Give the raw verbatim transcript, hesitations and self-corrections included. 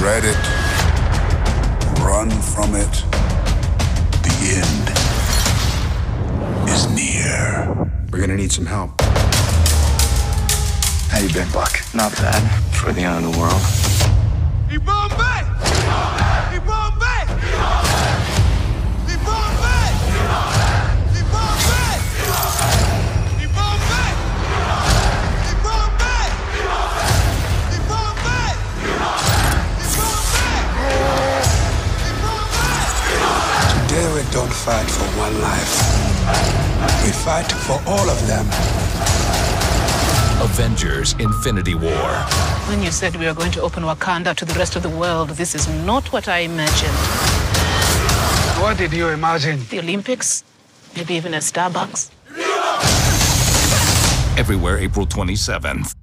dread it, run from it. The end is near. We're gonna need some help. How you been, Buck? Not bad for the end of the world. Bombay! Bombay! Today we don't fight for one life. We fight for all of them. Avengers: Infinity War. When you said we were going to open Wakanda to the rest of the world, this is not what I imagined. What did you imagine? The Olympics? Maybe even a Starbucks? Everywhere April twenty-seventh.